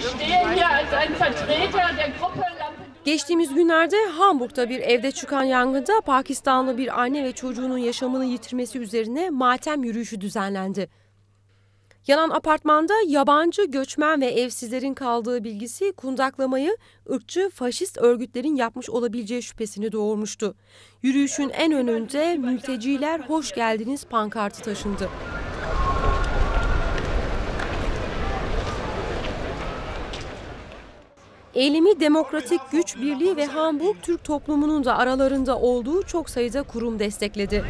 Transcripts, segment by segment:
Geçtiğimiz günlerde Hamburg'da bir evde çıkan yangında Pakistanlı bir anne ve çocuğunun yaşamını yitirmesi üzerine matem yürüyüşü düzenlendi. Yanan apartmanda yabancı, göçmen ve evsizlerin kaldığı bilgisi kundaklamayı ırkçı faşist örgütlerin yapmış olabileceği şüphesini doğurmuştu. Yürüyüşün en önünde mülteciler hoş geldiniz pankartı taşındı. Eylemi Demokratik Güç Birliği ve Hamburg Türk toplumunun da aralarında olduğu çok sayıda kurum destekledi.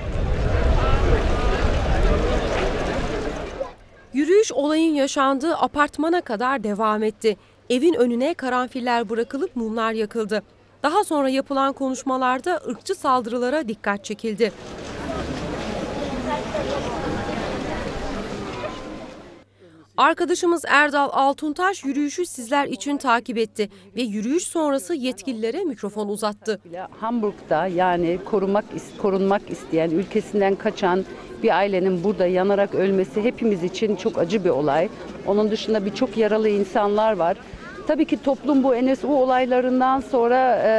Yürüyüş olayın yaşandığı apartmana kadar devam etti. Evin önüne karanfiller bırakılıp mumlar yakıldı. Daha sonra yapılan konuşmalarda ırkçı saldırılara dikkat çekildi. Arkadaşımız Erdal Altuntaş yürüyüşü sizler için takip etti ve yürüyüş sonrası yetkililere mikrofon uzattı. Hamburg'da yani korunmak isteyen, ülkesinden kaçan bir ailenin burada yanarak ölmesi hepimiz için çok acı bir olay. Onun dışında birçok yaralı insanlar var. Tabii ki toplum bu NSU olaylarından sonra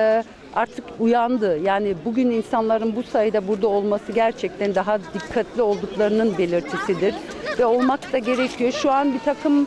artık uyandı. Yani bugün insanların bu sayıda burada olması gerçekten daha dikkatli olduklarının belirtisidir. Ve olmak da gerekiyor. Şu an bir takım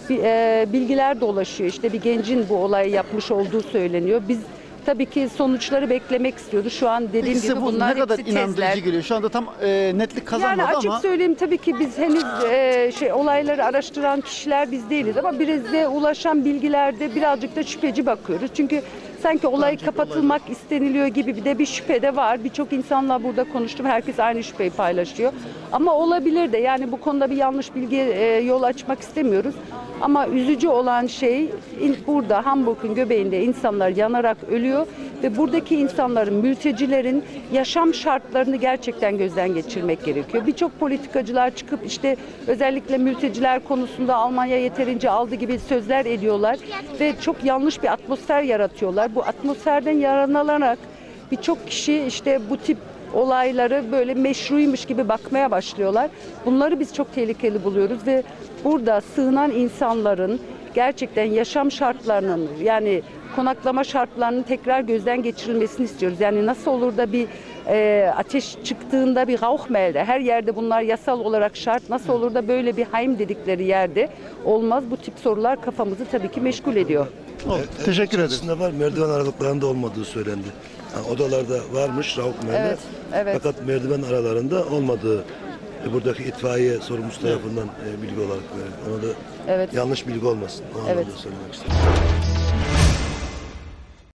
bilgiler dolaşıyor. İşte bir gencin bu olayı yapmış olduğu söyleniyor. Biz tabii ki sonuçları beklemek istiyoruz. Şu an dediğim gibi bunlar ne kadar hepsi inandırıcı tezler. geliyor? Şu anda tam netlik kazanmadı yani açık ama. söyleyeyim tabii ki biz henüz olayları araştıran kişiler biz değiliz ama bize ulaşan bilgilerde birazcık da şüpheci bakıyoruz. Çünkü sanki olay kapatılmak isteniliyor gibi bir şüphe de var. Birçok insanla burada konuştum. Herkes aynı şüpheyi paylaşıyor. Ama olabilir de yani bu konuda bir yanlış bilgiye yol açmak istemiyoruz. Ama üzücü olan şey burada Hamburg'un göbeğinde insanlar yanarak ölüyor ve buradaki insanların, mültecilerin yaşam şartlarını gerçekten gözden geçirmek gerekiyor. Birçok politikacılar çıkıp işte özellikle mülteciler konusunda Almanya yeterince aldı gibi sözler ediyorlar ve çok yanlış bir atmosfer yaratıyorlar. Bu atmosferden yararlanarak birçok kişi işte bu tip olayları böyle meşruymuş gibi bakmaya başlıyorlar. Bunları biz çok tehlikeli buluyoruz ve burada sığınan insanların gerçekten yaşam şartlarının yani konaklama şartlarının tekrar gözden geçirilmesini istiyoruz. Yani nasıl olur da bir ateş çıktığında bir Rauchmelder, her yerde bunlar yasal olarak şart. Nasıl olur da böyle bir Heim dedikleri yerde olmaz? Bu tip sorular kafamızı tabii ki meşgul ediyor. Teşekkür ederim. Var, merdiven aralıklarında olmadığı söylendi. Yani odalarda varmış Rauchmelder. Evet. Fakat merdiven aralarında olmadığı buradaki itfaiye sorumlusu tarafından bilgi olarak verildi. Ona da yanlış bilgi olmasın. O anlamda söylemek istedim.